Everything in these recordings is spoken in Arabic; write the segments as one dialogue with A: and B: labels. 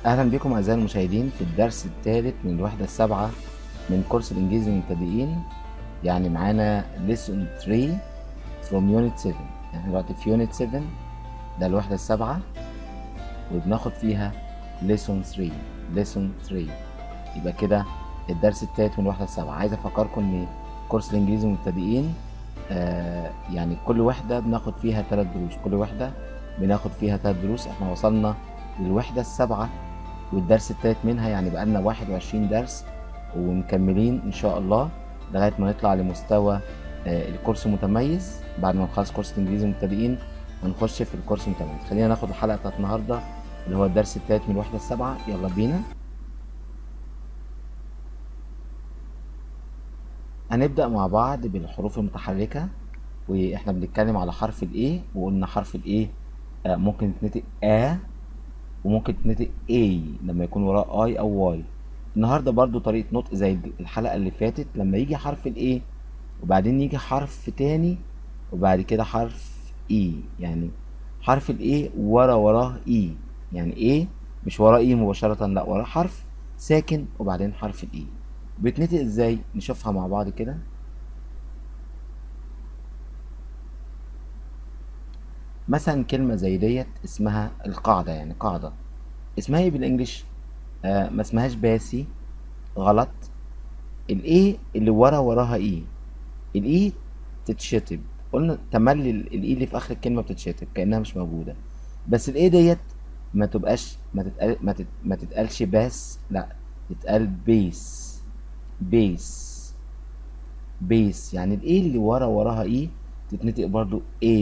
A: أهلا بكم أعزائي المشاهدين في الدرس الثالث من الوحدة السابعة من كورس الإنجليزي للمبتدئين. يعني معانا lesson 3 from unit 7. احنا دلوقتي في unit 7، ده الوحدة السابعة وبناخد فيها lesson 3. يبقى كده الدرس الثالث من الوحدة السابعة. عايز أفكركم إن كورس الإنجليزي للمبتدئين يعني كل وحدة بناخد فيها 3 دروس، كل وحدة بناخد فيها 3 دروس. احنا وصلنا للوحدة السابعة والدرس التالت منها، يعني بقالنا 21 درس ومكملين ان شاء الله لغايه ما نطلع لمستوى الكورس المتميز. بعد ما نخلص كورس الانجليزي المبتدئين هنخش في الكورس المتميز. خلينا ناخد الحلقه بتاعت النهارده اللي هو الدرس التالت من الوحده السابعه. يلا بينا. هنبدا مع بعض بالحروف المتحركه، واحنا بنتكلم على حرف الايه، وقلنا حرف الايه ممكن يتنطق وممكن تنطق A لما يكون وراه I أو Y. النهاردة برضو طريقة نطق زي الحلقة اللي فاتت، لما يجي حرف ال A وبعدين يجي حرف تاني وبعد كده حرف E، يعني حرف ال A وراه E، يعني A مش وراه E مباشرة، لا وراه حرف ساكن وبعدين حرف ال E. بتنطق ازاي؟ نشوفها مع بعض كده. مثلا كلمة زي ديت اسمها القاعدة، يعني قاعدة. اسمها ايه بالانجلش؟ ما اسمهاش باسي، غلط. الايه اللي وراها ايه، الايه تتشطب. قلنا تملي الايه اللي في اخر الكلمه بتتشطب كانها مش موجوده. بس الايه ديت ما تبقاش ما تتقالش باس، لا تتقال بيس. بيس بيس يعني الايه اللي وراها ايه تتنطق برضو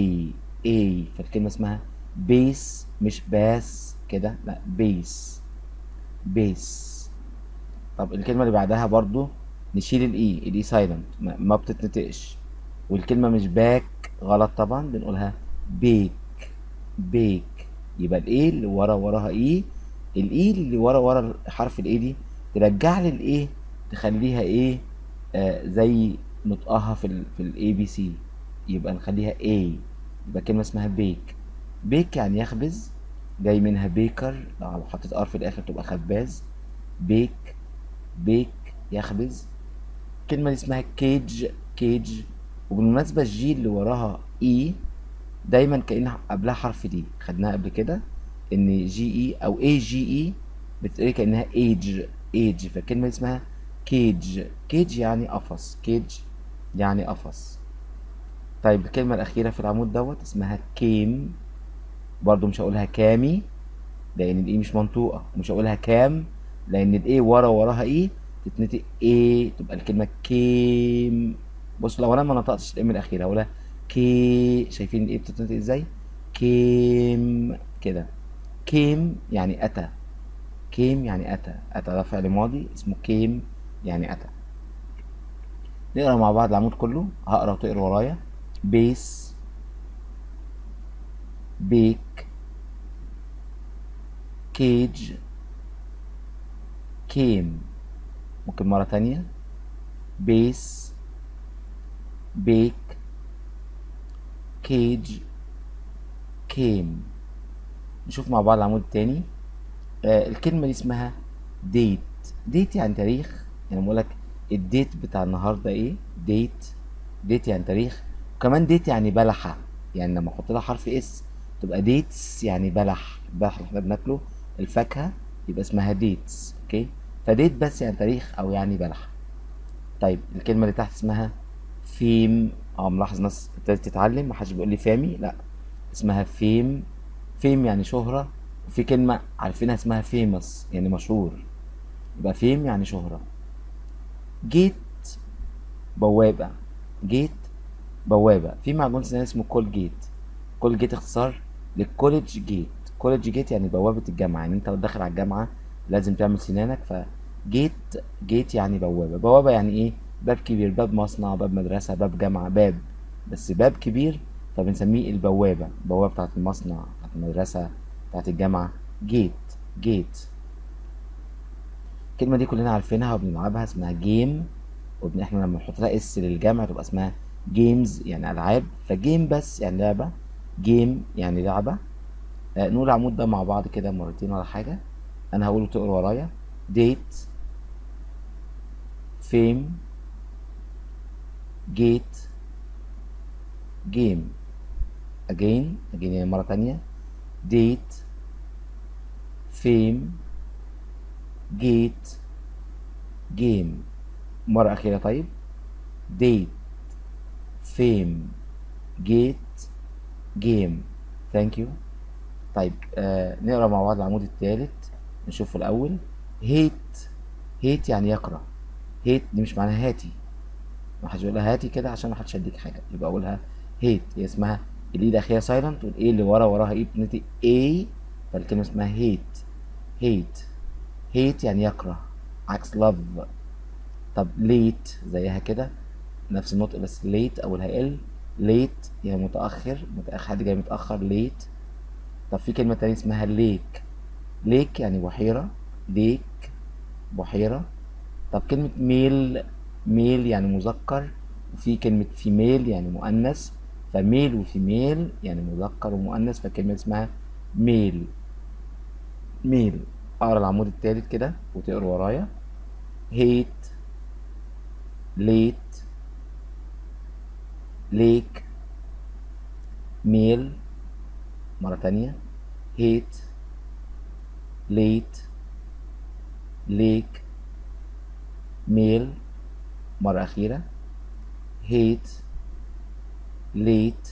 A: اي فالكلمه اسمها بيس، مش باس كده، لا بيس. بيس. طب الكلمة اللي بعدها برضو نشيل الاي سايلنت، ما بتتنطقش. والكلمة مش باك، غلط طبعا، بنقولها بيك. بيك. يبقى الاي اللي وراها ايه، الاي اللي ورا حرف الاي دي ترجع لي الايه، تخليها ايه زي نطقها في الاي بي سي، يبقى نخليها اي. يبقى كلمة اسمها بيك. بيك يعني يخبز، جاي منها بيكر، لو حطيت ار في الاخر تبقى خباز. بيك. بيك يخبز. الكلمة دي اسمها كيج. كيج. وبالمناسبة الجي اللي وراها اي دايما كأنها قبلها حرف دي، خدناها قبل كده ان جي اي او اي جي اي بتقري كأنها ايج. ايج. فالكلمة دي اسمها كيج. كيج يعني قفص. كيج يعني قفص. طيب الكلمة الأخيرة في العمود دوت اسمها كيم. برضو مش هقولها كامي لان الاي مش منطوقه، ومش هقولها كام لان الاي وراها ايه تتنطق ايه، تبقى الكلمه كيم. بص لو انا ما نطقتش الام الاخيره هقولها كي. شايفين الايه بتتنطق ازاي؟ كيم كده. كيم يعني اتى. كيم يعني اتى. اتى ده فعل ماضي اسمه كيم يعني اتى. نقرا مع بعض العمود كله، هقرا وتقرا ورايا. بيس. بيك. كيج. كيم. ممكن مرة تانية. بيس. بيك. كيج. كيم. نشوف مع بعض العمود التاني. الكلمة دي اسمها ديت. ديت يعني تاريخ، يعني بقول لك الديت بتاع النهارده ايه؟ ديت. ديت يعني تاريخ. وكمان ديت يعني بلحة، يعني لما احط لها حرف اس تبقى ديتس، يعني بلح. بلح اللي احنا بناكله الفاكهة يبقى اسمها ديتس. اوكي. فديت بس يعني تاريخ او يعني بلح. طيب الكلمة اللي تحت اسمها فيم. ملاحظ ناس ابتدت تتعلم، محدش بيقول لي فامي، لا اسمها فيم. فيم يعني شهرة. وفي كلمة عارفينها اسمها فيمس يعني مشهور، يبقى فيم يعني شهرة. جيت. بوابة. جيت بوابة. في معجون سنان اسمه كول جيت. كول جيت اختصار للكوليدج جيت. كوليدج جيت يعني بوابة الجامعة، يعني انت داخل على الجامعة لازم تعمل سنانك. فجيت. جيت يعني بوابة. بوابة يعني ايه؟ باب كبير، باب مصنع، باب مدرسة، باب جامعة، باب بس باب كبير فبنسميه البوابة. البوابة بتاعت المصنع، بتاعت المدرسة، بتاعت الجامعة. جيت. جيت. الكلمة دي كلنا عارفينها وبنلعبها، اسمها جيم. احنا لما نحط لها اس للجمع تبقى اسمها جيمز يعني العاب. فجيم بس يعني لعبة. جيم يعني لعبة. نقول العمود ده مع بعض كده مرتين ولا حاجة. انا هقوله تقرا ورايا. date fame gate game. again يعني مرة تانية. date fame gate game. مرة أخيرة. طيب date fame gate game. thank you. طيب نقرا مع بعض العمود الثالث. نشوفه الأول. hate hate يعني يكره. hate دي مش معناها هاتي، ما حدش يقولها هاتي كده عشان ما حدش يديك حاجة، يبقى أقولها hate. هي اسمها الإي الأخيرة سايلنت، والإيه اللي وراها إيه بتنطق A، فالكلمة اسمها hate. hate hate يعني يكره، عكس love. طب late زيها كده نفس النطق بس late أولها ال. late يعني متأخر، حد جاي متأخر late. طب في كلمة تانية اسمها lake. lake يعني بحيرة. lake بحيرة. طب كلمة ميل، ميل يعني مذكر، وفي كلمة فيميل يعني مؤنث، فميل وفيميل يعني مذكر ومؤنث، فالكلمة اسمها ميل. ميل. اقرا العمود التالت كده وتقرا ورايا. hate late lake ميل. مرة تانية. hate late lake ميل. مرة أخيرة. hate late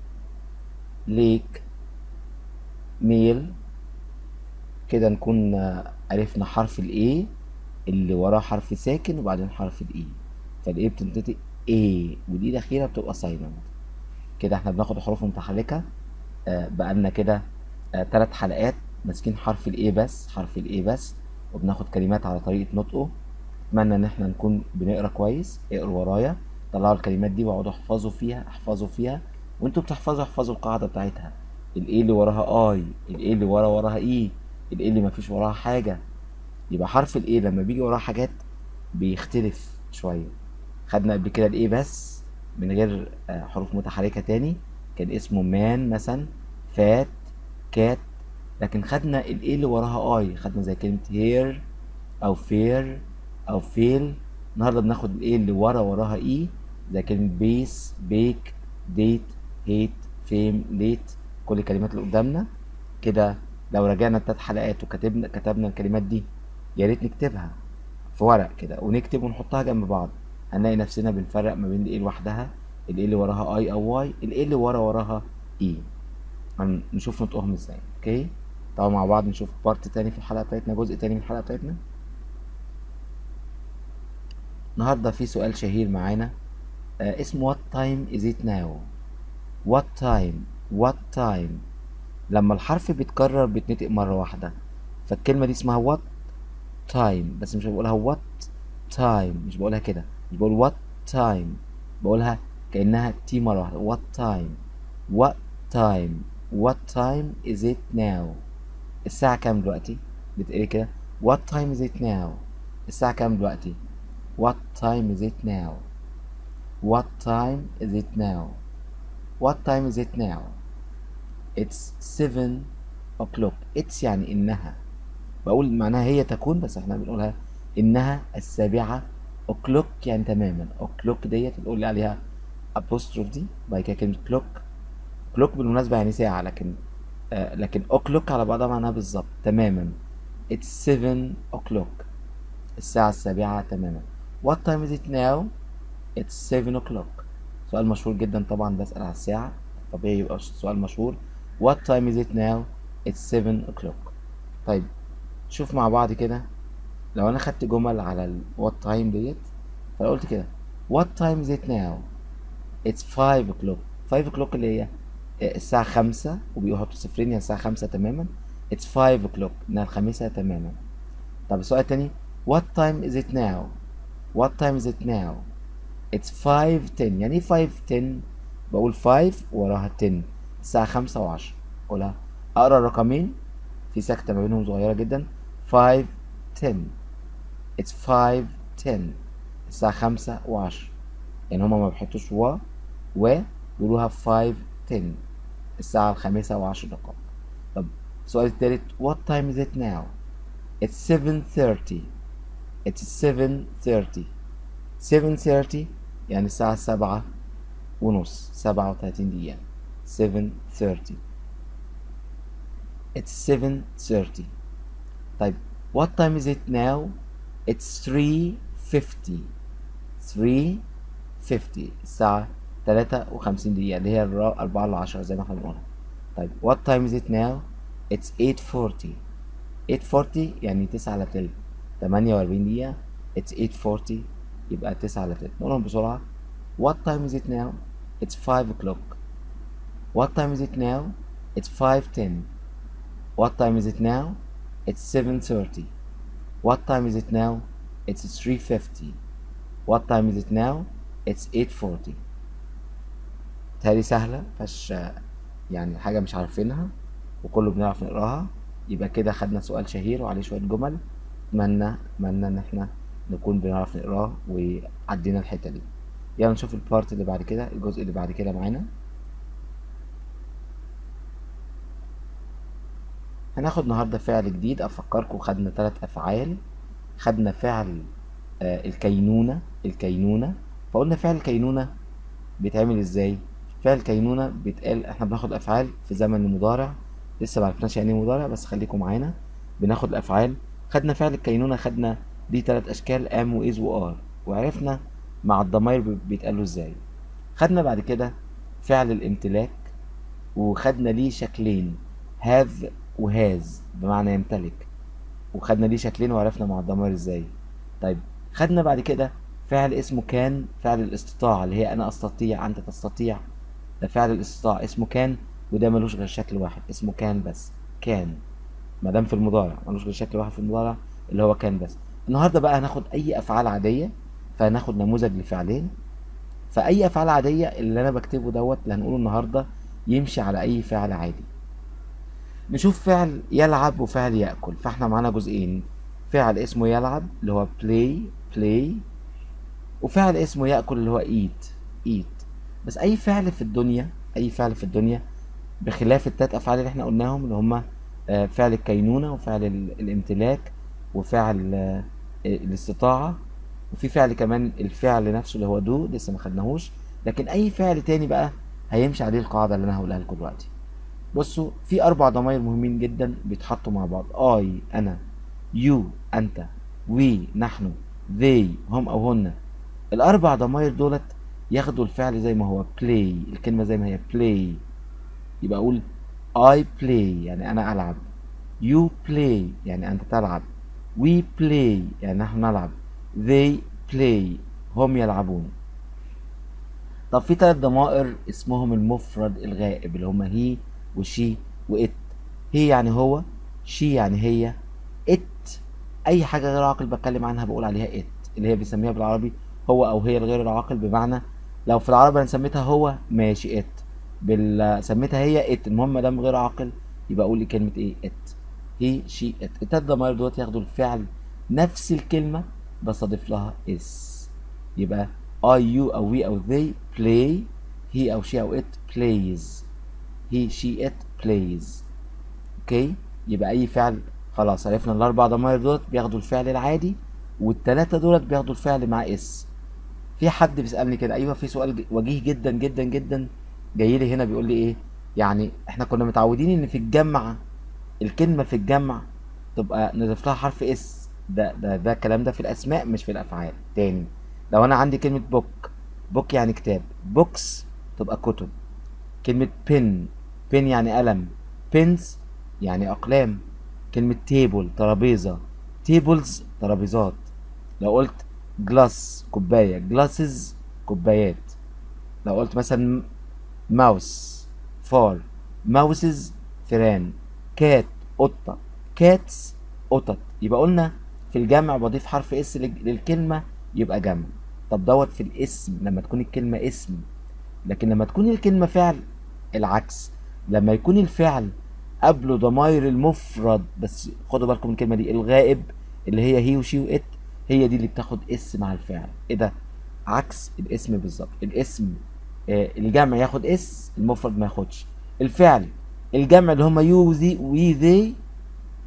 A: lake ميل. كده نكون عرفنا حرف ال A اللي وراه حرف ساكن وبعدين حرف ال E، فال A بتنطق A والإي الأخيرة بتبقى سايلنت. كده احنا بناخد حروف متحركة. بقالنا كده 3 حلقات ماسكين حرف ال A بس، حرف ال A بس، وبناخد كلمات على طريقة نطقه. اتمنى ان احنا نكون بنقرا كويس. اقروا ورايا، طلعوا الكلمات دي واقعدوا احفظوا فيها، احفظوا فيها، وانتوا بتحفظوا احفظوا القاعده بتاعتها. الايه اللي وراها اي، الايه اللي وراها اي، الايه اللي مفيش وراها حاجه. يبقى حرف الايه لما بيجي وراه حاجات بيختلف شويه. خدنا قبل كده الايه بس من غير حروف متحركه تاني، كان اسمه مان مثلا، فات، كات. لكن خدنا الايه اللي وراها اي، خدنا زي كلمه هير او فير او فيل. النهارده بناخد الايه اللي وراها اي، زي كلمه بيس، بيك، ديت، هيت، فيم، ليت. كل الكلمات اللي قدامنا كده لو رجعنا ال3 حلقات كتبنا الكلمات دي، يا ريت نكتبها في ورق كده ونكتب ونحطها جنب بعض، هنلاقي نفسنا بنفرق ما بين الايه لوحدها، الايه اللي وراها اي او واي، الايه اللي وراها اي. هنشوف نطقهم ازاي. اوكي، طبعا مع بعض نشوف بارت تاني في الحلقه بتاعتنا، جزء تاني من الحلقه بتاعتنا. النهارده في سؤال شهير معانا اسمه what time is it now. what time what time لما الحرف بيتكرر بيتنطق مرة واحدة، فالكلمة دي اسمها what time، بس مش بقولها what time، مش بقولها كده، مش بقول what time، بقولها كأنها تي مرة واحدة. what time what time what time is it now. الساعة كام دلوقتي؟ بتقري كده what time is it now. الساعة كام دلوقتي؟ what time is it now. what time is it now. what time is it now. it's 7 o'clock. it's يعني إنها، بقول معناها هي تكون، بس احنا بنقولها إنها 7 o'clock يعني تماما. o'clock ديت بنقول عليها apostrophe دي بعد كده كلمة clock. clock بالمناسبة يعني ساعة، لكن o'clock على بعضها معناها بالظبط تماما. it's 7 o'clock الساعة 7 تماما. what time is it now. it's 7 o'clock. سؤال مشهور جدا طبعا، بسأل على الساعة، طبيعي يبقى سؤال مشهور. what time is it now. it's 7 o'clock. طيب شوف مع بعض كده، لو انا خدت جمل على what time ديت، فلو قلت كده what time is it now. it's 5 o'clock. 5 o'clock اللي هي الساعة 5 وبيحطوا صفرين يعني الساعة 5 تماما. it's 5 o'clock انها الخامسة تماما. طب السؤال التاني what time is it now. what time is it now. it's 5:10. يعني ايه 5:10. بقول 5 وراها 10، الساعة 5 و10. اقولها اقرا الرقمين في سكتة ما بينهم صغيرة جدا. 5:10 it's 5:10 الساعة 5 و10. يعني هما ما بيحطوش و بيقولوها 5:10 الساعة 5 و10 دقائق. طب السؤال التالت what time is it now. It's 7:30. It's 7:30. 7:30 يعني الساعة 7:30. 37 دقيقة. 7:30. It's 7:30. طيب what time is it now? It's 3:50. 3:50 الساعة 53 دقيقة اللي هي 4:10 زي ما احنا بنقولها. طيب what time is it now? It's 8:40. 8:40 يعني 9:03. 48 دقيقة. It's 8:40 يبقى 9:03. نقولهم بسرعة. What time is it now? It's 5 o'clock. What time is it now? It's 5:10. What time is it now? It's 7:30. What time is it now? It's 3:50. What time is it now? It's 8:40. تهيألي سهلة مفيهاش يعني حاجة مش عارفينها وكله بنعرف نقراها. يبقى كده خدنا سؤال شهير وعليه شوية جمل. أتمنى إن احنا نكون بنعرف نقراه وعدينا الحتة دي. يلا نشوف البارت اللي بعد كده، الجزء اللي بعد كده معانا. هناخد النهاردة فعل جديد. أفكركم خدنا 3 أفعال. خدنا فعل الكينونة. فقلنا فعل الكينونة بيتعمل ازاي؟ فعل الكينونة بيتقال، احنا بناخد أفعال في زمن المضارع. لسه معرفناش يعني ايه مضارع بس خليكم معانا. بناخد الأفعال. خدنا فعل الكينونة، خدنا ليه 3 أشكال am و is و are، وعرفنا مع الضمائر بيتقالوا ازاي. خدنا بعد كده فعل الامتلاك وخدنا ليه شكلين have و has بمعنى يمتلك، وخدنا ليه شكلين وعرفنا مع الضمائر ازاي. طيب خدنا بعد كده فعل اسمه كان، فعل الاستطاعة اللي هي أنا أستطيع أنت تستطيع. ده فعل الاستطاعة اسمه كان، وده ملوش غير شكل واحد اسمه كان بس. كان مادام في المضارع ملوش غير شكل واحد في المضارع اللي هو كان بس. النهارده بقى هناخد أي أفعال عادية، فهناخد نموذج لفعلين. فأي أفعال عادية اللي أنا بكتبه دوت اللي هنقوله النهارده يمشي على أي فعل عادي. نشوف فعل يلعب وفعل يأكل. فاحنا معانا جزئين، فعل اسمه يلعب اللي هو play، وفعل اسمه يأكل اللي هو eat. بس أي فعل في الدنيا بخلاف ال3 أفعال اللي احنا قلناهم اللي هما فعل الكينونة وفعل الامتلاك وفعل الاستطاعة، وفي فعل كمان الفعل نفسه اللي هو do لسه ما خدناهوش. لكن أي فعل تاني بقى هيمشي عليه القاعدة اللي أنا هقولها لكم دلوقتي. بصوا في 4 ضمائر مهمين جدا بيتحطوا مع بعض. I أنا، you أنت، we نحن، they هم أو هن. ال4 ضمائر دولت ياخدوا الفعل زي ما هو play، الكلمة زي ما هي play. يبقى أقول I play يعني أنا ألعب، you play يعني أنت تلعب، we play يعني نحن نلعب، they play هم يلعبون. طب في 3 ضمائر اسمهم المفرد الغائب اللي هما he وشي وإت. هي يعني هو، شي يعني هي، إت أي حاجة غير عاقل بتكلم عنها بقول عليها إت، اللي هي بيسميها بالعربي هو أو هي الغير العاقل. بمعنى لو في العربي أنا سميتها هو ماشي إت، سميتها هي إت، المهم ما دام غير عاقل يبقى أقول لي كلمة إيه إت، هي شي إت. ال3 ضمائر دوت ياخدوا الفعل نفس الكلمة بس أضيف لها إس. يبقى I you أو we أو they play، he أو she أو it plays، he she it plays. اوكي يبقى اي فعل خلاص عرفنا ال4 ضمائر دولت بياخدوا الفعل العادي، وال3 دولت بياخدوا الفعل مع اس. في حد بيسألني كده، ايوه في سؤال وجيه جدا جدا جدا جاي لي هنا بيقول لي ايه يعني احنا كنا متعودين ان في الجمع الكلمة في الجمع تبقى نضيف لها حرف اس. ده الكلام ده في الاسماء مش في الافعال. تاني لو انا عندي كلمة بوك يعني كتاب، بوكس تبقى كتب. كلمة بن يعني قلم، بينز يعني أقلام. كلمة تيبل ترابيزة، تيبلز ترابيزات. لو قلت جلاس كوباية، جلاسز كوبايات. لو قلت مثلا ماوس فار، ماوسز فيران. كات قطة، كاتس قطط. يبقى قلنا في الجمع بضيف حرف اس للكلمة يبقى جمع. طب دوت في الاسم لما تكون الكلمة اسم، لكن لما تكون الكلمة فعل العكس. لما يكون الفعل قبله ضمائر المفرد، بس خدوا بالكم من الكلمة دي الغائب اللي هي هي وشي وإت، هي دي اللي بتاخد اس مع الفعل. ايه ده؟ عكس الاسم بالظبط. الاسم الجمع ياخد اس، المفرد ما ياخدش. الفعل الجمع اللي هما يو ذي وي ذي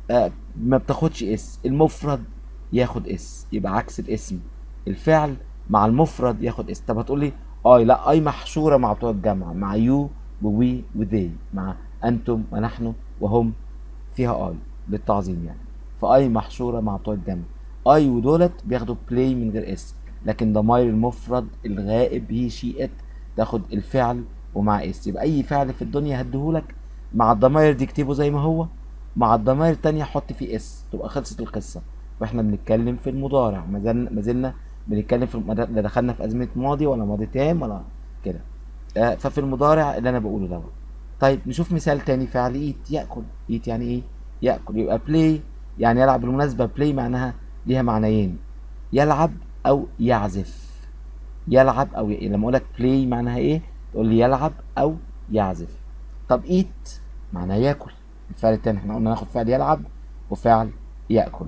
A: ما بتاخدش اس. المفرد ياخد اس، يبقى عكس الاسم. الفعل مع المفرد ياخد اس. طب هتقولي اي، لا، اي محشوره مع بتوع الجمع، مع يو ووي وذي، مع انتم ونحن وهم، فيها اي للتعظيم يعني. فاي محشوره مع بتوع الجمع. اي ودولت بياخدوا بلاي من غير اس. لكن ضمائر المفرد الغائب هي شي ات تاخد الفعل ومع اس. يبقى اي فعل في الدنيا هديهولك مع الضمائر دي اكتبه زي ما هو، مع الضمائر التانية حط فيه اس، تبقى خلصت القصة. واحنا بنتكلم في المضارع، ما زلنا بنتكلم في لا دخلنا في أزمنة ماضي ولا ماضي تام ولا كده. ففي المضارع اللي انا بقوله ده. طيب نشوف مثال تاني. فعل ايت، ياكل. ايت يعني ايه؟ ياكل. يبقى بلاي يعني يلعب. بالمناسبة بلاي معناها ليها معنيين، يلعب او يعزف. يلعب او لما اقول لك بلاي معناها ايه، تقول لي يلعب او يعزف. طب ايت معناها ياكل. الفعل التاني احنا قلنا ناخد فعل يلعب وفعل ياكل.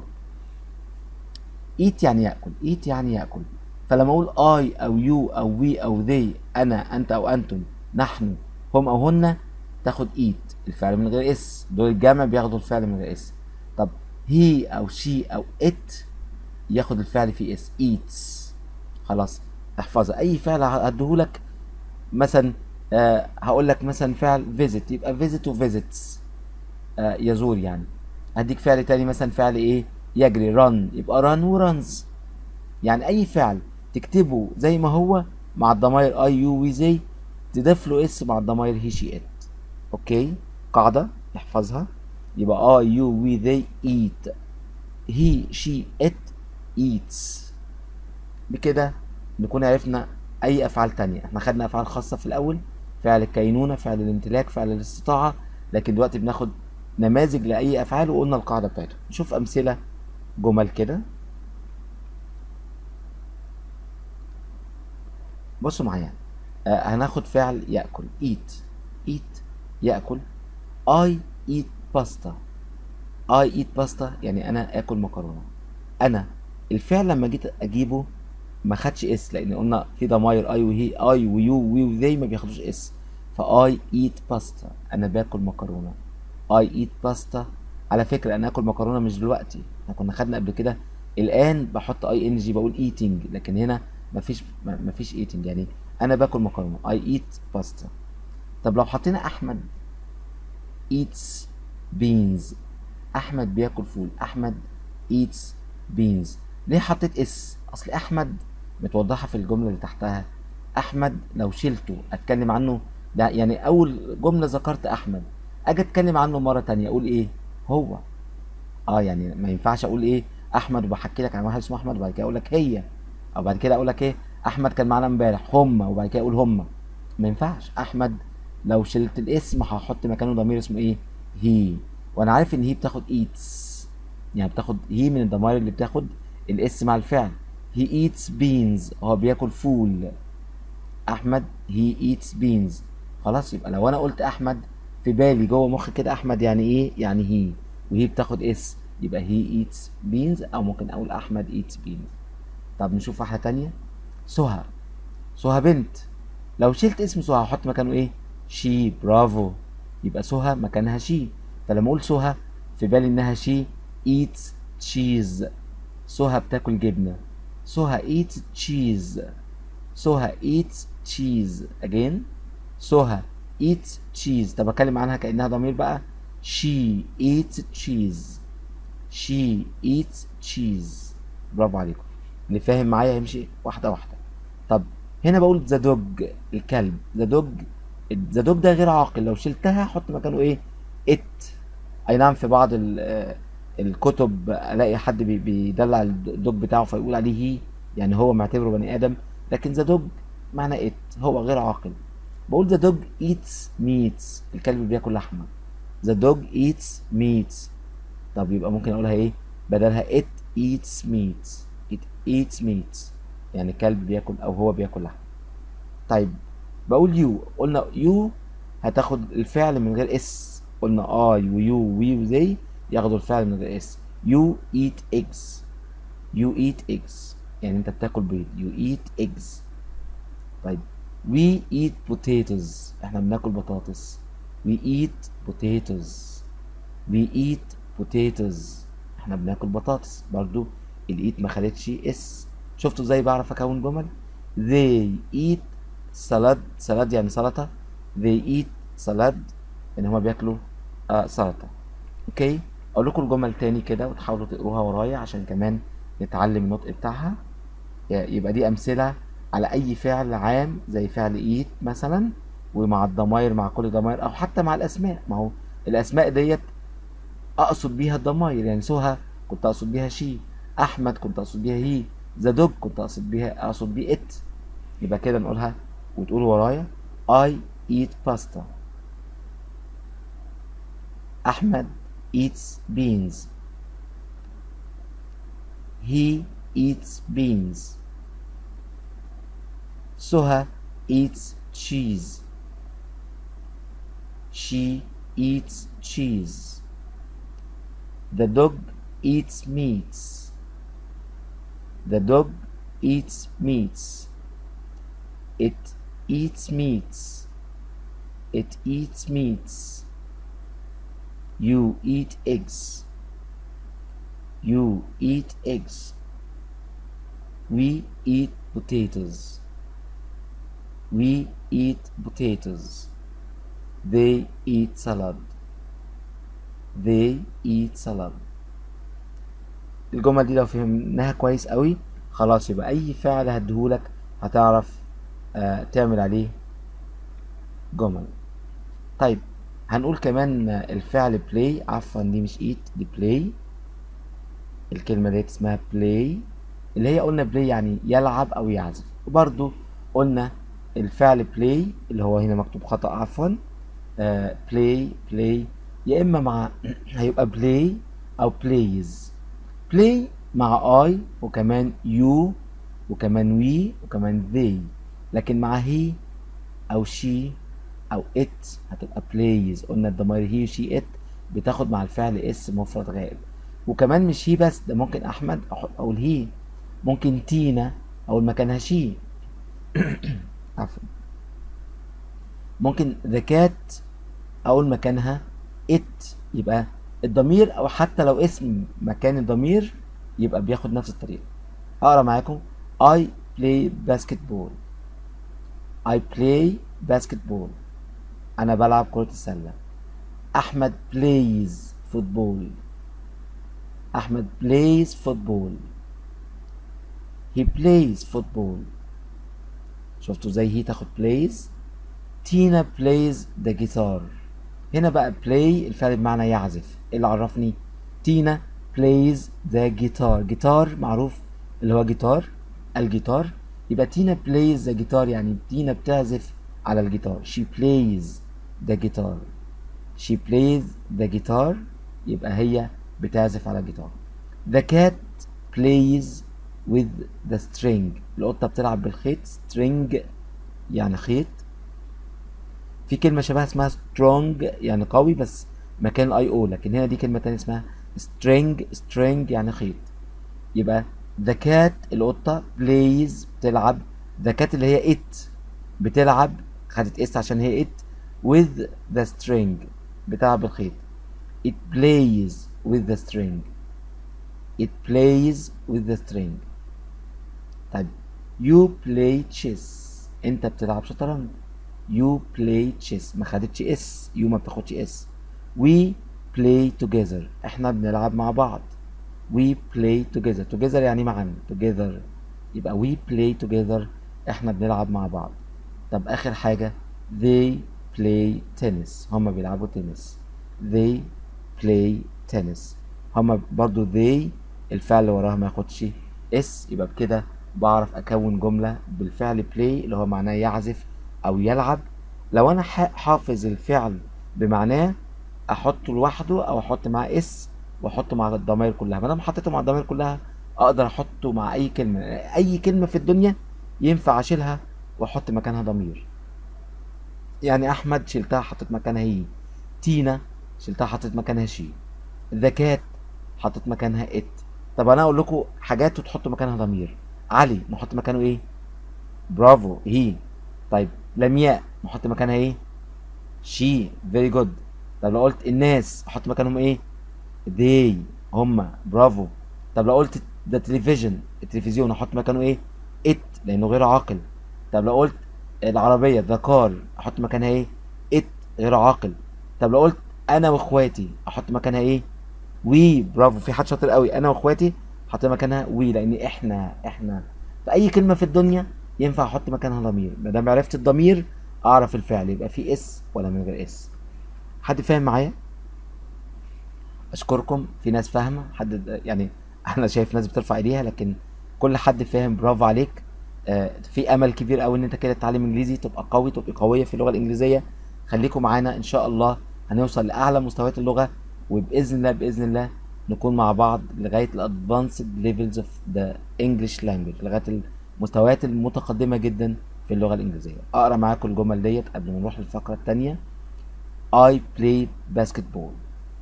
A: ايت يعني ياكل، ايت يعني ياكل. فلما اقول اي او يو او وي او ذي، انا، انت او انتم، نحن، هم او هن، تاخد ايت الفعل من غير اس. دول الجمع بياخدوا الفعل من غير اس. طب هي او شي او ات ياخد الفعل فيه اس، ايتس. خلاص احفظها. اي فعل هديهولك مثلا، هقول لك مثلا فعل فيزيت، يبقى فيزيت وفيزيتس، يزور يعني. هديك فعل تاني مثلا فعل ايه، يجري، رن، يبقى رن ورنز. يعني اي فعل تكتبه زي ما هو مع الضمائر اي يو وي زي، تضيف له اس مع الضمائر هي شي ات. اوكي، قاعدة احفظها. يبقى اي يو وي ذي ايت، هي شي ات ايتس. بكده نكون عرفنا اي افعال تانية. احنا خدنا افعال خاصة في الاول، فعل الكينونة، فعل الامتلاك، فعل الاستطاعة. لكن دلوقتي بناخد نماذج لاي افعال وقلنا القاعدة بتاعتهم. نشوف امثلة جمل كده. بصوا معايا. هناخد فعل يأكل، eat. eat يأكل. I eat pasta. I eat pasta يعني أنا آكل مكرونة. أنا الفعل لما جيت أجيبه ما خدش اس، لأن قلنا في ضماير أي وهي، أي ويو وي وذي ما بياخدوش اس. فأي eat pasta أنا باكل مكرونة. I eat pasta. على فكرة أنا آكل مكرونة مش دلوقتي، احنا كنا خدنا قبل كده الآن بحط اي ان جي بقول eating، لكن هنا مفيش eating يعني أنا باكل مكرونة. I eat pasta. طب لو حطينا أحمد eats beans، أحمد بياكل فول. أحمد eats beans. ليه حطيت اس؟ أصل أحمد متوضحة في الجملة اللي تحتها. أحمد لو شلته أتكلم عنه، ده يعني أول جملة ذكرت أحمد، أجي أتكلم عنه مرة تانية أقول إيه؟ هو. يعني ما ينفعش أقول إيه أحمد وبحكي لك عن واحد اسمه أحمد وبعد كده أقول لك هي، أو بعد كده أقول لك إيه أحمد كان معانا امبارح هم، وبعد كده أقول هم. ما ينفعش. أحمد لو شلت الاسم هحط مكانه ضمير اسمه إيه؟ هي. وأنا عارف إن هي بتاخد eats، يعني بتاخد هي من الضمائر اللي بتاخد الاس مع الفعل. he eats beans هو بياكل فول. احمد he eats beans. خلاص، يبقى لو انا قلت احمد في بالي جوه مخي كده احمد يعني ايه؟ يعني هي، وهي بتاخد اس، يبقى he eats beans، او ممكن اقول احمد eats beans. طب نشوف واحده تانية. سهى. سهى بنت. لو شلت اسم سهى هحط مكانه ايه؟ شي. برافو. يبقى سهى مكانها شي. فلما اقول سهى في بالي انها شي eats cheese. سهى بتاكل جبنة. سهى eats cheese. سهى eats cheese again. سهى eats cheese. طب اتكلم عنها كأنها ضمير بقى. she eats cheese. she eats cheese. برافو عليكم. اللي فاهم معايا يمشي واحدة واحدة. طب هنا بقول ذا دوج، الكلب. ذا دوج. ذا دوج ده غير عاقل، لو شلتها حط مكانه ايه؟ ات. اي نعم، في بعض الكتب الاقي حد بيدلع الدوج بتاعه فيقول عليه هي، يعني هو معتبره بني ادم. لكن ذا دوج معنى ات، هو غير عاقل. بقول ذا دوج ايتس ميتس، الكلب بياكل لحمه. ذا دوج ايتس ميتس. طب يبقى ممكن اقولها ايه بدلها؟ it eats meat. it eats meat يعني الكلب بياكل او هو بياكل لحم. طيب بقول يو، قلنا يو هتاخد الفعل من غير اس. قلنا اي ويو وي وزي ياخدوا الفعل من غير اس. يو eat eggs. you eat eggs يعني انت بتاكل بيض. you eat eggs. طيب we eat potatoes، احنا بناكل بطاطس. we eat potatoes. we eat potatoes. احنا بناكل بطاطس برضو. الايت ما خدتش اس. شفتوا ازاي بعرف اكون جمل؟ they eat salad. salad يعني سلطة. they eat salad ان هما بياكلوا سلطة. اوكي، اقول لكم الجمل تاني كده وتحاولوا تقروها ورايا عشان كمان نتعلم النطق بتاعها. يبقى دي امثلة على اي فعل عام زي فعل eat مثلا، ومع الضمائر، مع كل ضمائر، او حتى مع الاسماء. ما هو الاسماء ديت اقصد بيها الضمائر، يعني سهى كنت اقصد بيها شي، احمد كنت اقصد بيها هي، ذا دوج كنت اقصد بيه ات. يبقى كده نقولها وتقولوا ورايا: I eat pasta. احمد eats beans. He eats beans. سهى eats cheese. She eats cheese. The dog eats meats. The dog eats meats. It eats meats. It eats meats. You eat eggs. You eat eggs. We eat potatoes. We eat potatoes. They eat salad. They eat salad. الجمل دي لو فهمناها كويس قوي خلاص يبقى اي فعل هديهولك هتعرف تعمل عليه جمل. طيب هنقول كمان الفعل play. عفوا دي مش eat، دي play. الكلمة دي اسمها play، اللي هي قلنا play يعني يلعب او يعزف. وبرضو قلنا الفعل play اللي هو هنا مكتوب خطأ عفوا، play يا اما مع هيبقى play او plays. play مع I وكمان you وكمان we وكمان they، لكن مع he او she او it هتبقى plays. قلنا الضمائر he she it بتاخد مع الفعل اس مفرد غائب. وكمان مش هي بس، ده ممكن احمد اقول هي، ممكن تينا اقول مكانها شي عفوا، ممكن the cat اقول مكانها it. يبقى الضمير او حتى لو اسم مكان الضمير يبقى بياخد نفس الطريقه. اقرا معاكم: I play basketball. I play basketball. انا بلعب كرة السلة. احمد plays football. احمد plays football. He plays football. شفتوا ازاي هي تاخد plays؟ تينا plays the guitar. هنا بقى play الفعل بمعنى يعزف. ايه اللي عرفني؟ تينا plays the guitar. جيتار معروف اللي هو جيتار، الجيتار. يبقى تينا plays the guitar يعني تينا بتعزف على الجيتار. She plays the guitar. She plays the guitar يبقى هي بتعزف على الجيتار. The cat plays with the string. القطة بتلعب بالخيط. string يعني خيط. في كلمة شبهها اسمها strong يعني قوي بس مكان الاي او، لكن هنا دي كلمة تانية اسمها string. string يعني خيط. يبقى the cat القطة plays بتلعب. the cat اللي هي it بتلعب، خدت اس عشان هي it، with the string بتلعب بالخيط. it plays with the string. it plays with the string. طيب you play chess. انت بتلعب شطرنج. you play chess ما خدتش اس، you ما بتاخدش اس. we play together احنا بنلعب مع بعض. we play together. together يعني معا. together يبقى we play together احنا بنلعب مع بعض. طب اخر حاجة they play tennis. هما بيلعبوا تنس. they play tennis. هما برضو they الفعل اللي وراها ما ياخدش اس. يبقى بكده بعرف اكون جملة بالفعل play اللي هو معناه يعزف او يلعب. لو انا حافظ الفعل بمعناه احطه لوحده او احط معاه اس واحطه مع الضمائر كلها. ما دام حطيته مع الضمائر كلها اقدر احطه مع اي كلمة. اي كلمة في الدنيا ينفع اشيلها واحط مكانها ضمير. يعني احمد شلتها حطيت مكانها هي. تينا شلتها حطيت مكانها شي. ذكات حطيت مكانها ات. طب انا اقول لكم حاجات وتحطوا مكانها ضمير. علي نحط مكانه ايه؟ برافو هي. طيب لمياء نحط مكانها ايه؟ شي. فيري جود. طب لو قلت الناس احط مكانهم ايه؟ they. هما، برافو. طب لو قلت ده تلفزيون، التلفزيون احط مكانه ايه؟ ات، لانه غير عاقل. طب لو قلت العربيه، ذا كار، احط مكانها ايه؟ ات، غير عاقل. طب لو قلت انا واخواتي، احط مكانها ايه؟ وي، برافو، في حد شاطر قوي. انا واخواتي حط مكانها وي، لان احنا في اي كلمه في الدنيا ينفع احط مكانها ضمير. ما دام عرفت الضمير اعرف الفعل، يبقى في اس ولا من غير اس. حد فاهم معايا؟ اشكركم. في ناس فاهمه، حد يعني انا شايف ناس بترفع ايديها، لكن كل حد فاهم، برافو عليك. في امل كبير قوي ان انت كده تتعلم انجليزي، تبقى قوي، تبقى قويه في اللغه الانجليزيه. خليكم معانا ان شاء الله، هنوصل لاعلى مستويات اللغه، وباذن الله باذن الله نكون مع بعض لغايه الادفانسد ليفلز اوف ذا انجلش لانجويج، لغايه المستويات المتقدمه جدا في اللغه الانجليزيه. اقرا معاكم الجمل ديت قبل ما نروح للفقره الثانيه. I play basketball.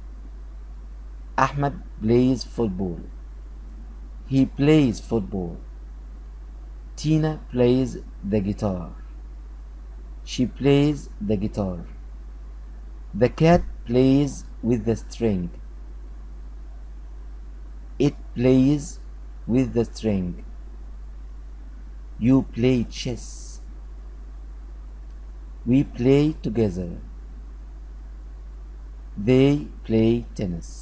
A: Ahmed plays football. He plays football. Tina plays the guitar. She plays the guitar. The cat plays with the string. It plays with the string. You play chess. We play together. They play tennis.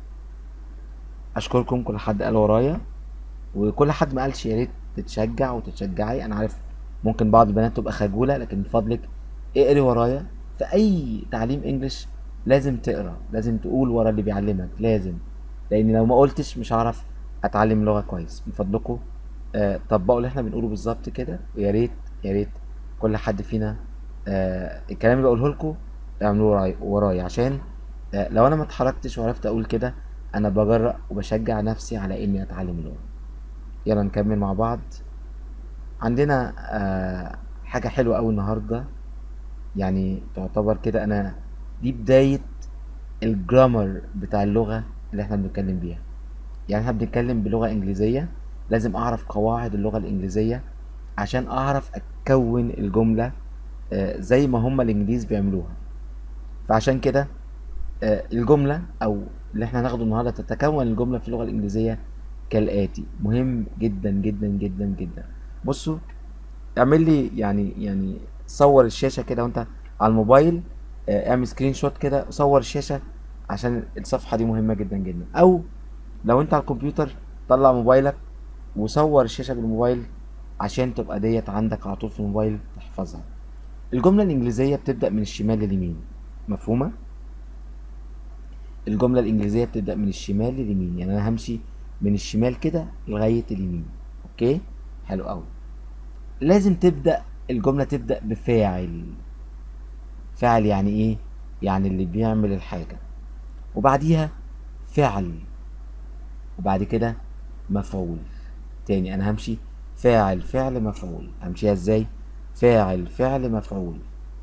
A: اشكركم كل حد قال ورايا، وكل حد ما قالش يا ريت تتشجع وتتشجعي. انا عارف ممكن بعض البنات تبقى خجولة، لكن من فضلك اقري ورايا. في اي تعليم انجليش لازم تقرا، لازم تقول ورا اللي بيعلمك، لازم، لان لو ما قلتش مش هعرف اتعلم لغة كويس. من فضلكم طبقوا اللي احنا بنقوله بالظبط كده، ويا ريت يا ريت كل حد فينا الكلام اللي بقوله لكم اعملوه ورايا، عشان لو انا ما اتحركتش وعرفت اقول كده انا بجرأ وبشجع نفسي على اني اتعلم اللغة. يلا نكمل مع بعض. عندنا حاجة حلوة أوي النهاردة، يعني تعتبر كده أنا دي بداية الجرامر بتاع اللغة اللي احنا بنتكلم بيها. يعني احنا بنتكلم بلغة إنجليزية، لازم أعرف قواعد اللغة الإنجليزية عشان أعرف أكون الجملة زي ما هما الإنجليز بيعملوها. فعشان كده الجملة أو اللي احنا هناخده النهاردة، تتكون الجملة في اللغة الإنجليزية كالآتي. مهم جدا جدا جدا جدا. بصوا، اعمل لي يعني صور الشاشة كده وانت على الموبايل، اعمل سكرين شوت كده، صور الشاشة عشان الصفحة دي مهمة جدا جدا. او لو انت على الكمبيوتر طلع موبايلك وصور الشاشة بالموبايل عشان تبقى ديت عندك على طول في الموبايل تحفظها. الجملة الإنجليزية بتبدأ من الشمال لليمين، مفهومة؟ الجملة الإنجليزية بتبدأ من الشمال لليمين، يعني أنا همشي من الشمال كده لغاية اليمين. أوكي؟ حلو أوي. لازم تبدأ الجملة تبدأ بفاعل. فاعل يعني ايه؟ يعني اللي بيعمل الحاجة، وبعديها فعل، وبعد كده مفعول. تاني انا همشي فاعل فعل مفعول. همشيها ازاي؟ فاعل فعل مفعول،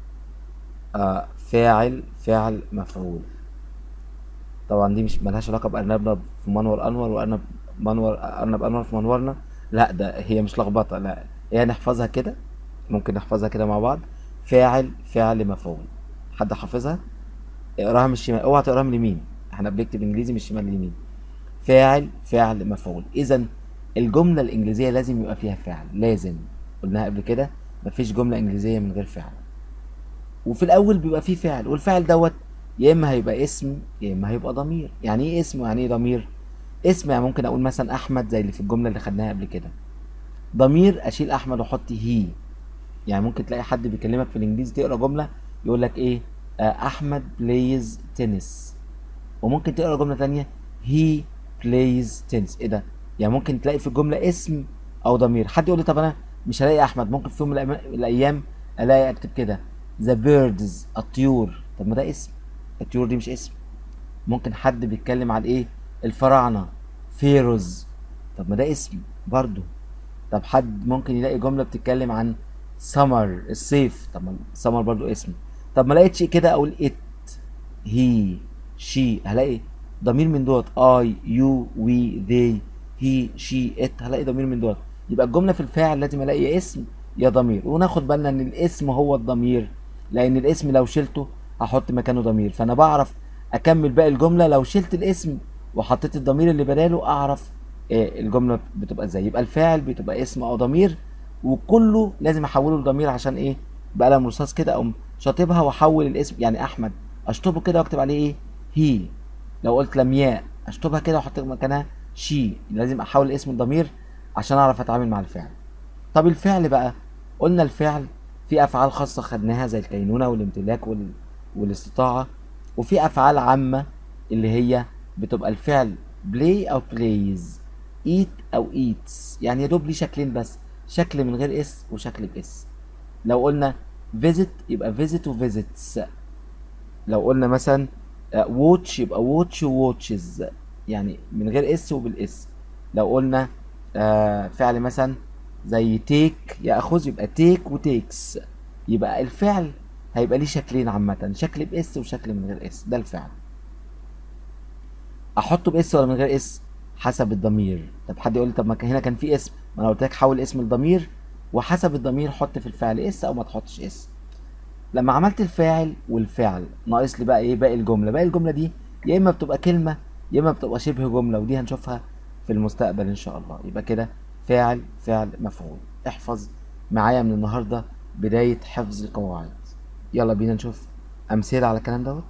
A: فاعل فعل مفعول. طبعا دي مش ملهاش علاقة بأرنب في منور أنور وأرنب أرنب أنور في منورنا، لا، ده هي مش لخبطة، لا، هي نحفظها كده. ممكن نحفظها كده مع بعض. فاعل فعل مفعول. حد حافظها؟ اقراها من الشمال، اوعى تقراها من اليمين، احنا بنكتب انجليزي من الشمال لليمين. فاعل فعل مفعول. اذا الجملة الانجليزية لازم يبقى فيها فعل، لازم. قلناها قبل كده، مفيش جملة انجليزية من غير فعل. وفي الاول بيبقى فيه فعل، والفعل دوت يا اما هيبقى اسم يا اما هيبقى ضمير. يعني ايه اسم ويعني ايه ضمير؟ اسم يعني ممكن اقول مثلا احمد زي اللي في الجملة اللي خدناها قبل كده. ضمير اشيل احمد واحط هي. يعني ممكن تلاقي حد بيكلمك في الانجليزي تقرا جملة يقول لك ايه؟ احمد بلايز تنس. وممكن تقرا جمله تانية he plays tennis. ايه ده؟ يعني ممكن تلاقي في الجمله اسم او ضمير. حد يقول لي طب انا مش هلاقي احمد، ممكن في يوم من الايام الاقي اكتب كده the birds، الطيور. طب ما ده اسم، الطيور دي مش اسم. ممكن حد بيتكلم عن ايه؟ الفراعنه، فيروز. طب ما ده اسم برضو. طب حد ممكن يلاقي جمله بتتكلم عن سمر، الصيف. طب ما سمر برضو اسم. طب ما لقيتش كده اقول it، he، she. هلاقي ضمير من دوت I you we they he she it. هلاقي ضمير من دوت. يبقى الجملة في الفاعل لازم الاقي يا اسم يا ضمير، وناخد بالنا ان الاسم هو الضمير، لان الاسم لو شلته هحط مكانه ضمير. فانا بعرف اكمل باقي الجملة لو شلت الاسم وحطيت الضمير اللي بداله اعرف الجمله بتبقى ازاي. يبقى الفاعل بتبقى اسم او ضمير، وكله لازم احوله لضمير عشان ايه؟ بقلم رصاص كده او شاطبها واحول الاسم. يعني احمد اشطبه كده واكتب عليه ايه؟ هي. لو قلت لمياء اشطبها كده واحط مكانها شي. لازم احول الاسم لضمير عشان اعرف اتعامل مع الفعل. طب الفعل بقى، قلنا الفعل في افعال خاصه خدناها زي الكينونه والامتلاك والاستطاعه، وفي افعال عامه اللي هي بتبقى الفعل play او plays، eat او eats. يعني يا دوب ليه شكلين بس، شكل من غير اس وشكل باس. لو قلنا visit يبقى visit و visits. لو قلنا مثلا watch يبقى watch و watches، يعني من غير اس وبالاس. لو قلنا فعل مثلا زي take ياخذ يبقى take و takes. يبقى الفعل هيبقى ليه شكلين عامة، شكل باس وشكل من غير اس. ده الفعل. احطه باس ولا من غير اس؟ حسب الضمير. طب حد يقول لي طب ما هنا كان في اسم، ما انا قلت لك حول اسم الضمير، وحسب الضمير حط في الفعل اس او ما تحطش اس. لما عملت الفاعل والفعل ناقص لي بقى ايه؟ باقي الجمله. باقي الجمله دي يا اما بتبقى كلمه يا اما بتبقى شبه جمله، ودي هنشوفها في المستقبل ان شاء الله. يبقى كده فاعل فعل مفعول. احفظ معايا من النهارده بدايه حفظ القواعد. يلا بينا نشوف امثله على الكلام دوت.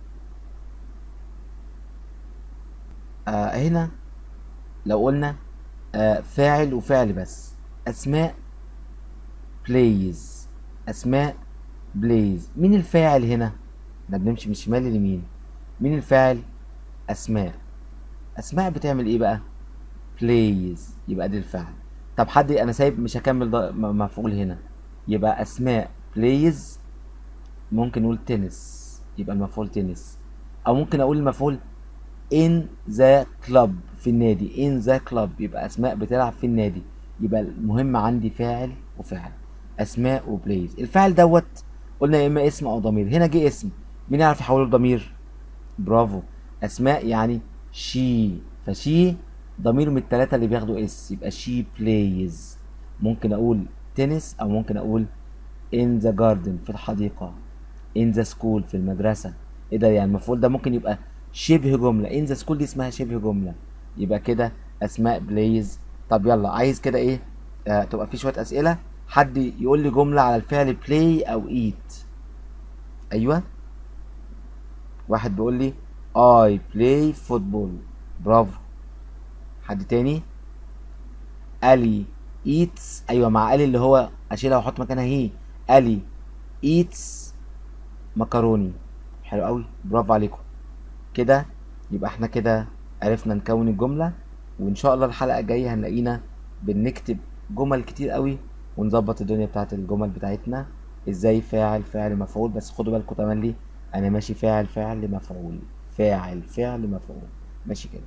A: هنا لو قلنا فاعل وفعل بس، اسماء plays. اسماء plays. مين الفاعل هنا؟ احنا بنمشي من الشمال لليمين. مين الفاعل؟ اسماء. اسماء بتعمل ايه بقى؟ plays. يبقى دي الفعل. طب حد انا سايب مش هكمل مفعول هنا. يبقى اسماء plays. ممكن نقول تنس، يبقى المفعول تنس. او ممكن اقول المفعول in the club، في النادي. in the club يبقى اسماء بتلعب في النادي. يبقى المهم عندي فاعل وفعل. اسماء وبلايز. الفعل دوت قلنا يا اما اسم او ضمير. هنا جه اسم، مين يعرف يحوله لضمير؟ برافو. اسماء يعني شي، فشي ضمير من الثلاثه اللي بياخدوا اس، يبقى شي بلايز. ممكن اقول تنس او ممكن اقول in the garden، في الحديقه. in the school، في المدرسه. ايه ده؟ يعني المفعول ده ممكن يبقى شبه جمله. in the school دي اسمها شبه جمله. يبقى كده اسماء بلايز. طب يلا عايز كده ايه؟ تبقى في شويه اسئله. حد يقول لي جمله على الفعل play او eat. ايوه، واحد بيقول لي I play football. برافو. حد تاني؟ ألي eats. أيوة، مع ألي اللي هو أشيلها وأحط مكانها هي. ألي eats مكروني. حلو قوي، برافو عليكم. كده يبقى احنا كده عرفنا نكون الجملة، وإن شاء الله الحلقة الجاية هنلاقينا بنكتب جمل كتير قوي ونظبط الدنيا بتاعت الجمل بتاعتنا. ازاي فاعل فعل مفعول. بس خدوا بالكم تملي، انا ماشي فاعل فعل مفعول، فاعل فعل مفعول، ماشي كده.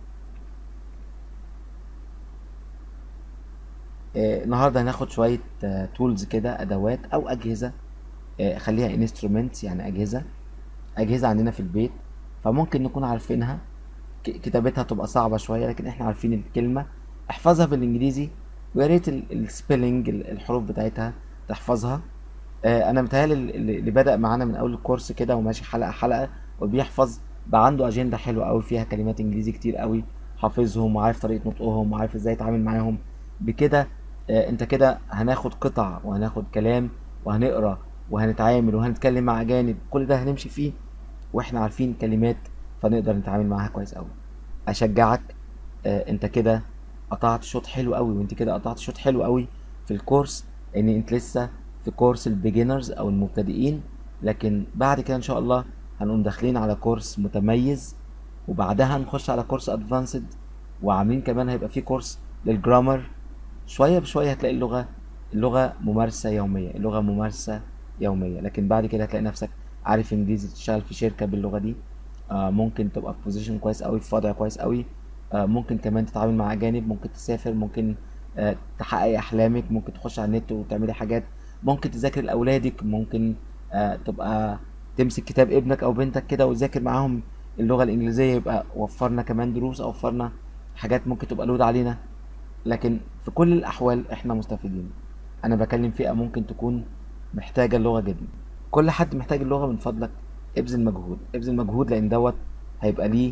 A: النهارده هناخد شويه تولز كده، ادوات او اجهزه. خليها انسترومنتس، يعني اجهزه عندنا في البيت، فممكن نكون عارفينها. كتابتها تبقى صعبه شويه لكن احنا عارفين الكلمه. احفظها بالانجليزي، ويا ريت السبيلنج الحروف بتاعتها تحفظها. انا متهيألي اللي بدأ معانا من اول الكورس كده وماشي حلقة حلقة وبيحفظ، بقى عنده اجندة حلوة قوي فيها كلمات انجليزي كتير قوي، حافظهم وعارف طريقة نطقهم وعارف ازاي يتعامل معاهم. بكده انت كده هناخد قطع وهناخد كلام وهنقرا وهنتعامل وهنتكلم مع اجانب، كل ده هنمشي فيه واحنا عارفين كلمات، فنقدر نتعامل معاها كويس قوي. اشجعك، انت كده قطعت شوط حلو قوي، وانت كده قطعت شوط حلو قوي في الكورس، ان انت لسه في كورس البيجنرز او المبتدئين. لكن بعد كده ان شاء الله هنقوم داخلين على كورس متميز، وبعدها نخش على كورس ادفانسد، وعاملين كمان هيبقى في كورس للجرامر. شويه بشويه هتلاقي اللغه ممارسه يوميه، اللغه ممارسه يوميه. لكن بعد كده هتلاقي نفسك عارف انجليزي، تشتغل في شركه باللغه دي. ممكن تبقى في بوزيشن كويس قوي، في وضع كويس قوي. ممكن كمان تتعامل مع اجانب، ممكن تسافر، ممكن تحققي احلامك، ممكن تخش على النت وتعملي حاجات، ممكن تذاكر لاولادك، ممكن تبقى تمسك كتاب ابنك او بنتك كده وتذاكر معاهم اللغه الانجليزيه. يبقى وفرنا كمان دروس او وفرنا حاجات ممكن تبقى لود علينا. لكن في كل الاحوال احنا مستفيدين. انا بكلم فئه ممكن تكون محتاجه اللغه جدا. كل حد محتاج اللغه، من فضلك ابذل مجهود، ابذل مجهود، لان دوت هيبقى ليه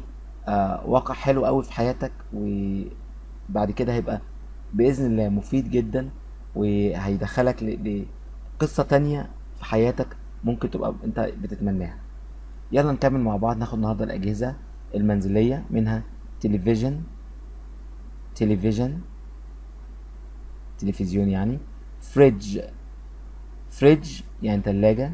A: واقع حلو قوي في حياتك، وبعد كده هيبقى بإذن الله مفيد جدا، وهيدخلك لقصة تانية في حياتك ممكن تبقى انت بتتمناها. يلا نكمل مع بعض. ناخد النهارده الأجهزة المنزلية، منها تلفزيون، تلفزيون تلفزيون يعني. فريج، فريج يعني تلاجة.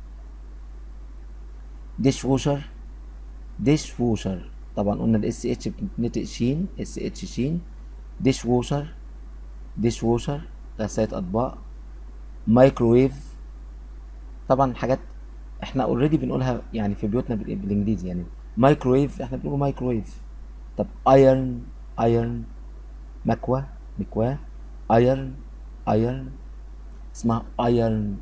A: ديش ووشر، ديش ووشر طبعا قلنا الاس اتش بتتنطق شين، اس اتش شين. ديش ووشر، ديش ووشر غسالة أطباق. مايكروويف طبعا حاجات احنا اوريدي بنقولها يعني في بيوتنا بالانجليزي يعني. مايكروويف احنا بنقول مايكروويف. طب ايرن، ايرن مكوى، مكواه. ايرن، ايرن اسمها ايرن.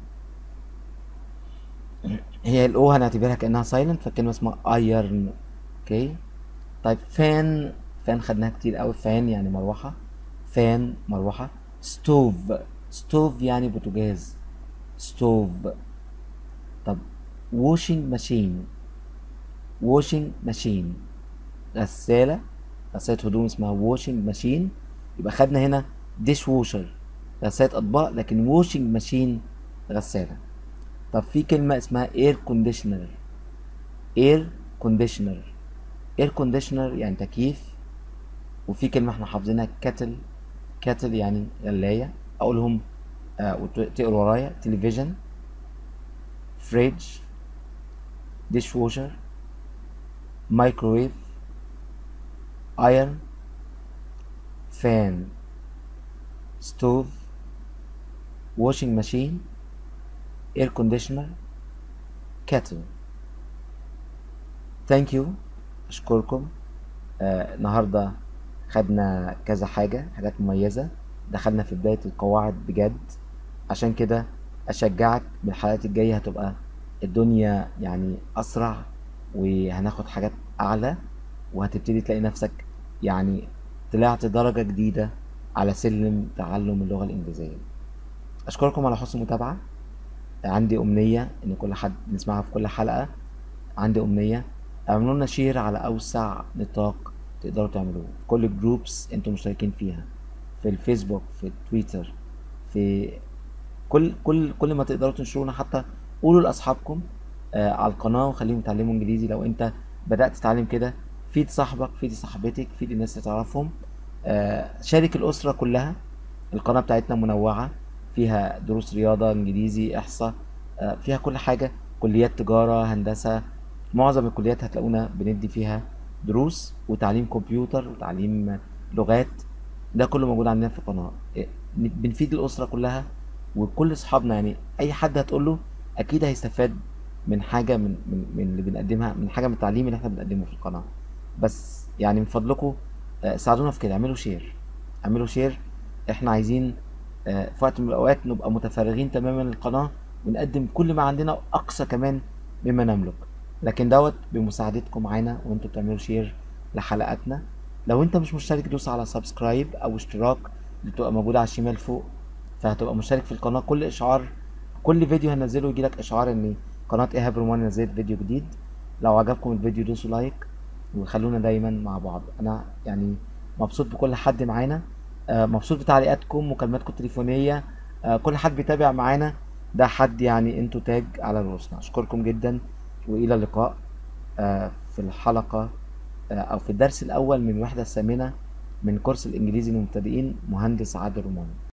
A: هي الاو هنعتبرها كانها سايلنت، فالكلمه اسمها ايرن. اوكي. طيب فان، فان خدناها كتير قوي. فان يعني مروحه، فان مروحه. ستوف، ستوف يعني بوتاجاز، ستوف. طب واشنج ماشين، واشنج ماشين غسالة، غسالة هدوم اسمها واشنج ماشين. يبقى خدنا هنا ديش ووشر غسالة أطباق، لكن واشنج ماشين غسالة. طب في كلمة اسمها اير كونديشنر، اير كونديشنر، اير كونديشنر يعني تكييف. وفي كلمة احنا حافظينها كاتل، كاتل يعني غلاية. أقولهم وتقروا ورايا. تلفزيون، فريج، ديش ووشر، مايكروويف، ايرن، فان، ستوف، واشنج ماشين، اير كونديشنر، كاتل. ثانك يو، اشكركم. النهارده خدنا كذا حاجه، حاجات مميزه. دخلنا في بدايه القواعد بجد. عشان كده اشجعك بالحلقات الجايه هتبقى الدنيا يعني اسرع، وهناخد حاجات اعلى، وهتبتدي تلاقي نفسك يعني طلعت درجه جديده على سلم تعلم اللغه الانجليزيه. اشكركم على حسن المتابعه. عندي أمنية إن كل حد نسمعها في كل حلقة. عندي أمنية اعملوا لنا شير على أوسع نطاق تقدروا تعملوه، في كل الجروبس انتوا مشتركين فيها، في الفيسبوك، في تويتر، في كل ما تقدروا تنشرونا. حتى قولوا لأصحابكم على القناة، وخليهم يتعلموا إنجليزي. لو أنت بدأت تتعلم كده، فيد صاحبك، فيد صاحبتك، فيد الناس اللي تعرفهم. شارك الأسرة كلها. القناة بتاعتنا منوعة، فيها دروس رياضة، انجليزي، احصاء، فيها كل حاجة. كليات تجارة، هندسة، معظم الكليات هتلاقونا بندي فيها دروس، وتعليم كمبيوتر، وتعليم لغات. ده كله موجود عندنا في القناة. بنفيد الأسرة كلها وكل أصحابنا. يعني أي حد هتقوله أكيد هيستفاد من حاجة من اللي بنقدمها، من حاجة من التعليم اللي احنا بنقدمه في القناة. بس يعني من فضلكم ساعدونا في كده. اعملوا شير، اعملوا شير. احنا عايزين في وقت من الاوقات نبقى متفرغين تماما للقناة، ونقدم كل ما عندنا اقصى كمان مما نملك. لكن دوت بمساعدتكم معانا، وانتوا بتعملوا شير لحلقاتنا. لو انت مش مشترك دوس على سبسكرايب او اشتراك، اللي بتبقى موجودة على الشمال فوق، فهتبقى مشترك في القناة. كل اشعار، كل فيديو هنزله يجيلك اشعار ان قناة ايهاب رومان نزلت فيديو جديد. لو عجبكم الفيديو دوسوا لايك، وخلونا دايما مع بعض. انا يعني مبسوط بكل حد معانا، مبسوط بتعليقاتكم، مكالماتكم التليفونية، كل حد بيتابع معانا. ده حد يعني انتوا تاج على رؤوسنا. اشكركم جدا، والى اللقاء في الحلقة او في الدرس الاول من الوحدة الثامنة من كورس الانجليزي للمبتدئين، مهندس عادل رومان.